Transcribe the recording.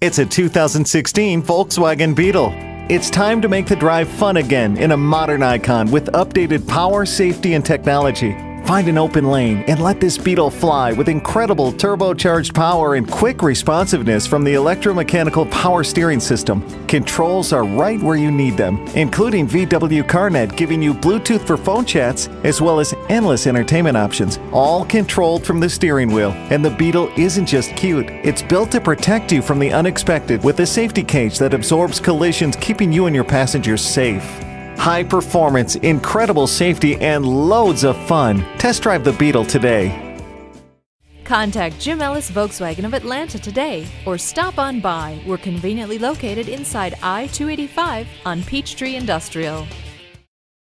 It's a 2016 Volkswagen Beetle. It's time to make the drive fun again in a modern icon with updated power, safety, and technology. Find an open lane and let this Beetle fly with incredible turbocharged power and quick responsiveness from the electromechanical power steering system. Controls are right where you need them, including VW CarNet giving you Bluetooth for phone chats, as well as endless entertainment options, all controlled from the steering wheel. And the Beetle isn't just cute, it's built to protect you from the unexpected with a safety cage that absorbs collisions, keeping you and your passengers safe. High performance, incredible safety, and loads of fun. Test drive the Beetle today. Contact Jim Ellis Volkswagen of Atlanta today or stop on by. We're conveniently located inside I-285 on Peachtree Industrial.